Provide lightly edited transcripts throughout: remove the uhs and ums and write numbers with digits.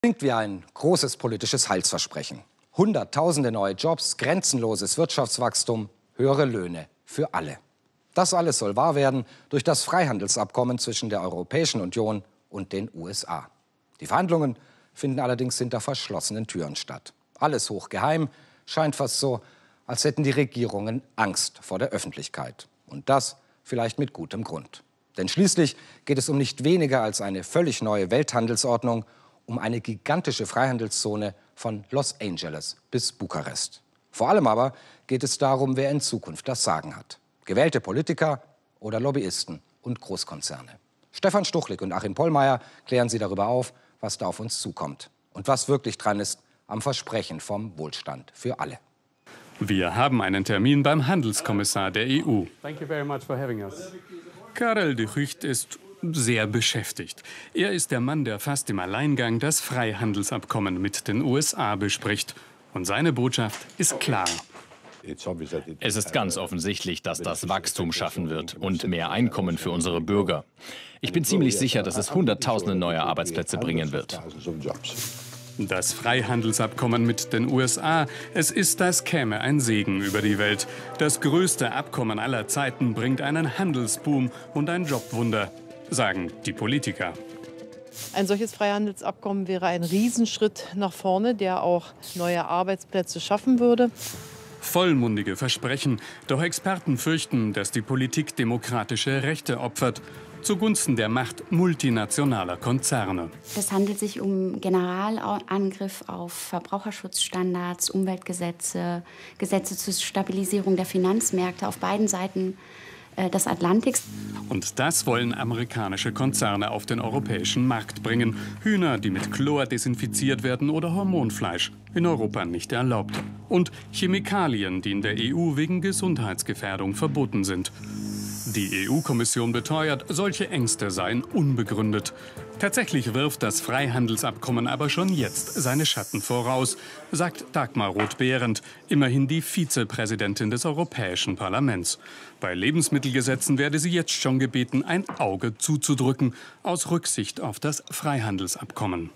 Klingt wie ein großes politisches Heilsversprechen. Hunderttausende neue Jobs, grenzenloses Wirtschaftswachstum, höhere Löhne für alle. Das alles soll wahr werden durch das Freihandelsabkommen zwischen der Europäischen Union und den USA. Die Verhandlungen finden allerdings hinter verschlossenen Türen statt. Alles hochgeheim, scheint fast so, als hätten die Regierungen Angst vor der Öffentlichkeit. Und das vielleicht mit gutem Grund. Denn schließlich geht es um nicht weniger als eine völlig neue Welthandelsordnung, um eine gigantische Freihandelszone von Los Angeles bis Bukarest. Vor allem aber geht es darum, wer in Zukunft das Sagen hat. Gewählte Politiker oder Lobbyisten und Großkonzerne. Stefan Stuchlik und Achim Pollmeyer klären Sie darüber auf, was da auf uns zukommt. Und was wirklich dran ist am Versprechen vom Wohlstand für alle. Wir haben einen Termin beim Handelskommissar der EU. Karel de Gucht ist sehr beschäftigt. Er ist der Mann, der fast im Alleingang das Freihandelsabkommen mit den USA bespricht. Und seine Botschaft ist klar. Es ist ganz offensichtlich, dass das Wachstum schaffen wird und mehr Einkommen für unsere Bürger. Ich bin ziemlich sicher, dass es Hunderttausende neue Arbeitsplätze bringen wird. Das Freihandelsabkommen mit den USA, es ist, als käme ein Segen über die Welt. Das größte Abkommen aller Zeiten bringt einen Handelsboom und ein Jobwunder, sagen die Politiker. Ein solches Freihandelsabkommen wäre ein Riesenschritt nach vorne, der auch neue Arbeitsplätze schaffen würde. Vollmundige Versprechen, doch Experten fürchten, dass die Politik demokratische Rechte opfert, zugunsten der Macht multinationaler Konzerne. Es handelt sich um Generalangriff auf Verbraucherschutzstandards, Umweltgesetze, Gesetze zur Stabilisierung der Finanzmärkte auf beiden Seiten des Atlantiks. Und das wollen amerikanische Konzerne auf den europäischen Markt bringen. Hühner, die mit Chlor desinfiziert werden, oder Hormonfleisch, in Europa nicht erlaubt. Und Chemikalien, die in der EU wegen Gesundheitsgefährdung verboten sind. Die EU-Kommission beteuert, solche Ängste seien unbegründet. Tatsächlich wirft das Freihandelsabkommen aber schon jetzt seine Schatten voraus, sagt Dagmar Roth-Behrendt, immerhin die Vizepräsidentin des Europäischen Parlaments. Bei Lebensmittelgesetzen werde sie jetzt schon gebeten, ein Auge zuzudrücken, aus Rücksicht auf das Freihandelsabkommen.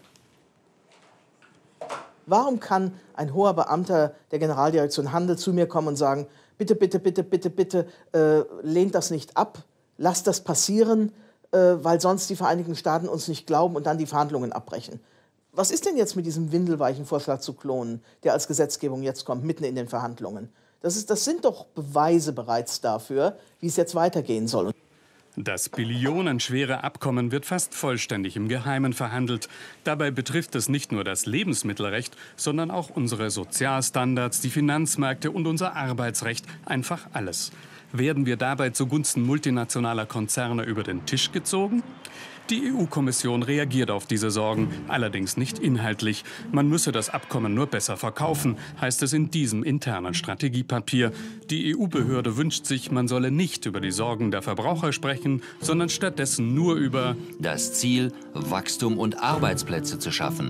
Warum kann ein hoher Beamter der Generaldirektion Handel zu mir kommen und sagen, bitte, bitte, bitte, bitte, bitte, lehnt das nicht ab, lasst das passieren, weil sonst die Vereinigten Staaten uns nicht glauben und dann die Verhandlungen abbrechen. Was ist denn jetzt mit diesem windelweichen Vorschlag zu klonen, der als Gesetzgebung jetzt kommt, mitten in den Verhandlungen? Das sind doch Beweise bereits dafür, wie es jetzt weitergehen soll. Das billionenschwere Abkommen wird fast vollständig im Geheimen verhandelt. Dabei betrifft es nicht nur das Lebensmittelrecht, sondern auch unsere Sozialstandards, die Finanzmärkte und unser Arbeitsrecht, einfach alles. Werden wir dabei zugunsten multinationaler Konzerne über den Tisch gezogen? Die EU-Kommission reagiert auf diese Sorgen, allerdings nicht inhaltlich. Man müsse das Abkommen nur besser verkaufen, heißt es in diesem internen Strategiepapier. Die EU-Behörde wünscht sich, man solle nicht über die Sorgen der Verbraucher sprechen, sondern stattdessen nur über das Ziel, Wachstum und Arbeitsplätze zu schaffen.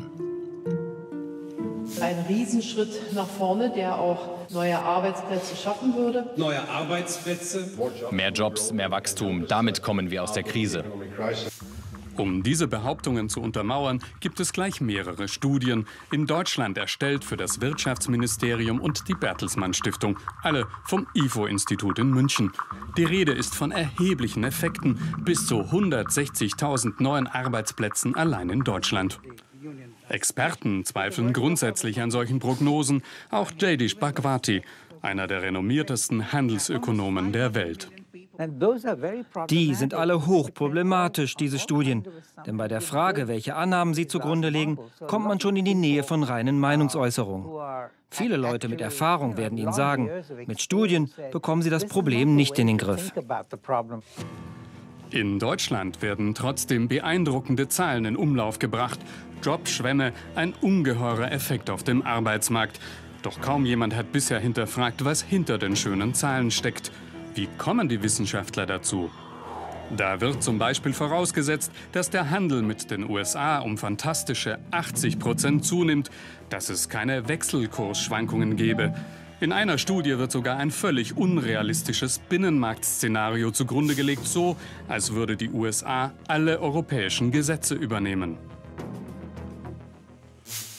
Ein Riesenschritt nach vorne, der auch neue Arbeitsplätze schaffen würde. Neue Arbeitsplätze. Mehr Jobs, mehr Wachstum, damit kommen wir aus der Krise. Um diese Behauptungen zu untermauern, gibt es gleich mehrere Studien, in Deutschland erstellt für das Wirtschaftsministerium und die Bertelsmann Stiftung, alle vom IFO-Institut in München. Die Rede ist von erheblichen Effekten, bis zu 160.000 neuen Arbeitsplätzen allein in Deutschland. Experten zweifeln grundsätzlich an solchen Prognosen, auch Jaidish Bhagwati, einer der renommiertesten Handelsökonomen der Welt. Die sind alle hochproblematisch, diese Studien. Denn bei der Frage, welche Annahmen sie zugrunde legen, kommt man schon in die Nähe von reinen Meinungsäußerungen. Viele Leute mit Erfahrung werden Ihnen sagen, mit Studien bekommen sie das Problem nicht in den Griff. In Deutschland werden trotzdem beeindruckende Zahlen in Umlauf gebracht. Jobschwämme, ein ungeheurer Effekt auf dem Arbeitsmarkt. Doch kaum jemand hat bisher hinterfragt, was hinter den schönen Zahlen steckt. Wie kommen die Wissenschaftler dazu? Da wird zum Beispiel vorausgesetzt, dass der Handel mit den USA um fantastische 80% zunimmt, dass es keine Wechselkursschwankungen gebe. In einer Studie wird sogar ein völlig unrealistisches Binnenmarktszenario zugrunde gelegt, so als würde die USA alle europäischen Gesetze übernehmen.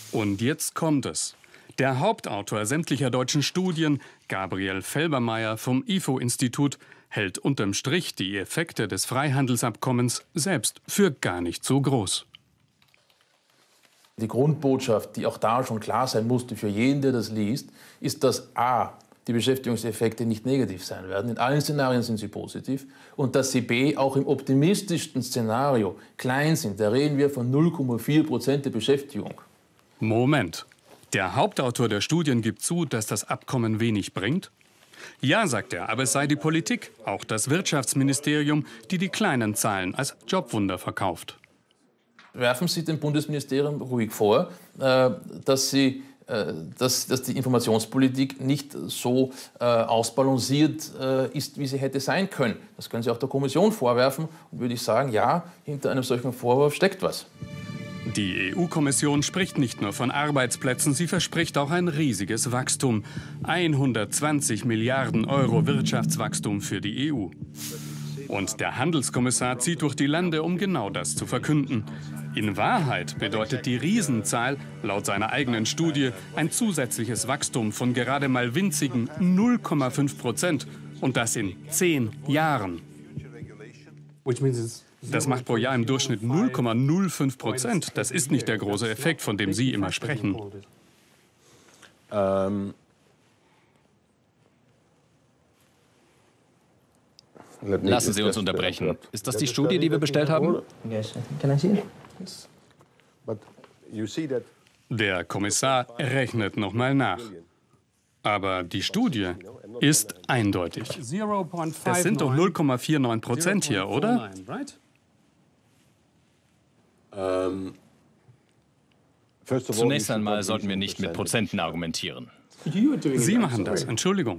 Und jetzt kommt es. Der Hauptautor sämtlicher deutschen Studien, Gabriel Felbermayr vom IFO-Institut, hält unterm Strich die Effekte des Freihandelsabkommens selbst für gar nicht so groß. Die Grundbotschaft, die auch da schon klar sein musste für jeden, der das liest, ist, dass a. die Beschäftigungseffekte nicht negativ sein werden. In allen Szenarien sind sie positiv. Und dass sie b. auch im optimistischsten Szenario klein sind. Da reden wir von 0,4% der Beschäftigung. Moment. Der Hauptautor der Studien gibt zu, dass das Abkommen wenig bringt? Ja, sagt er, aber es sei die Politik, auch das Wirtschaftsministerium, die die kleinen Zahlen als Jobwunder verkauft. Werfen Sie dem Bundesministerium ruhig vor, dass die Informationspolitik nicht so ausbalanciert ist, wie sie hätte sein können. Das können Sie auch der Kommission vorwerfen. Und würde ich sagen, ja, hinter einem solchen Vorwurf steckt was. Die EU-Kommission spricht nicht nur von Arbeitsplätzen, sie verspricht auch ein riesiges Wachstum. 120 Milliarden Euro Wirtschaftswachstum für die EU. Und der Handelskommissar zieht durch die Lande, um genau das zu verkünden. In Wahrheit bedeutet die Riesenzahl, laut seiner eigenen Studie, ein zusätzliches Wachstum von gerade mal winzigen 0,5%. Und das in 10 Jahren. Das macht pro Jahr im Durchschnitt 0,05%. Das ist nicht der große Effekt, von dem Sie immer sprechen. Lassen Sie uns unterbrechen. Ist das die Studie, die wir bestellt haben? Der Kommissar rechnet noch mal nach. Aber die Studie ist eindeutig. Es sind doch 0,49% hier, oder? Zunächst einmal sollten wir nicht mit Prozenten argumentieren. Sie machen das, Entschuldigung.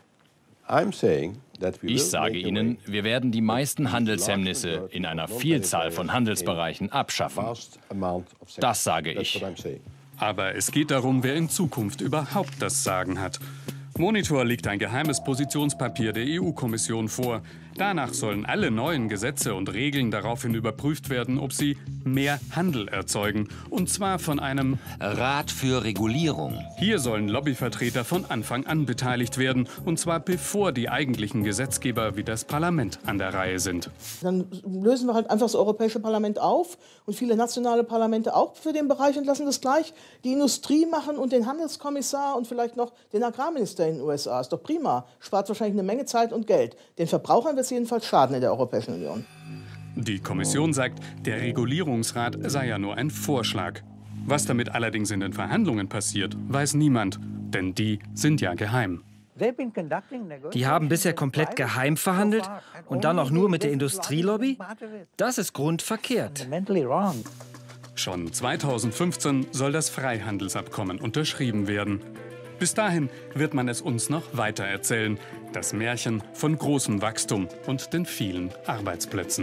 Ich sage Ihnen, wir werden die meisten Handelshemmnisse in einer Vielzahl von Handelsbereichen abschaffen. Das sage ich. Aber es geht darum, wer in Zukunft überhaupt das Sagen hat. Monitor liegt ein geheimes Positionspapier der EU-Kommission vor. Danach sollen alle neuen Gesetze und Regeln daraufhin überprüft werden, ob sie mehr Handel erzeugen. Und zwar von einem Rat für Regulierung. Hier sollen Lobbyvertreter von Anfang an beteiligt werden. Und zwar bevor die eigentlichen Gesetzgeber wie das Parlament an der Reihe sind. Dann lösen wir halt einfach das Europäische Parlament auf und viele nationale Parlamente auch für den Bereich und lassen das gleich die Industrie machen und den Handelskommissar und vielleicht noch den Agrarminister in den USA. Ist doch prima. Spart wahrscheinlich eine Menge Zeit und Geld. Den Verbrauchern wird es jedenfalls schaden in der Europäischen Union. Die Kommission sagt, der Regulierungsrat sei ja nur ein Vorschlag. Was damit allerdings in den Verhandlungen passiert, weiß niemand, denn die sind ja geheim. Die haben bisher komplett geheim verhandelt und dann auch nur mit der Industrielobby? Das ist grundverkehrt. Schon 2015 soll das Freihandelsabkommen unterschrieben werden. Bis dahin wird man es uns noch weiter erzählen. Das Märchen von großem Wachstum und den vielen Arbeitsplätzen.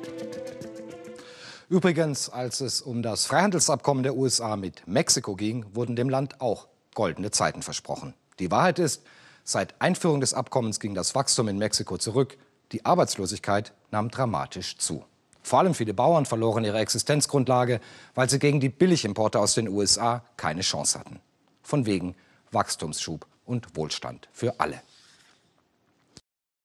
Übrigens, als es um das Freihandelsabkommen der USA mit Mexiko ging, wurden dem Land auch goldene Zeiten versprochen. Die Wahrheit ist, seit Einführung des Abkommens ging das Wachstum in Mexiko zurück. Die Arbeitslosigkeit nahm dramatisch zu. Vor allem viele Bauern verloren ihre Existenzgrundlage, weil sie gegen die Billigimporte aus den USA keine Chance hatten. Von wegen Wachstumsschub und Wohlstand für alle.